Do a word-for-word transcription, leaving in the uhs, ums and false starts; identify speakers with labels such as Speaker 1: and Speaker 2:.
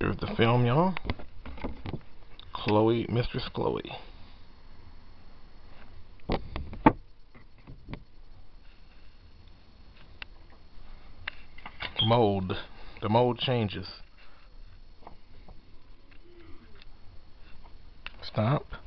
Speaker 1: Here's the film, y'all. Chloe, Mistress Chloe. Mode. The mode changes. Stop.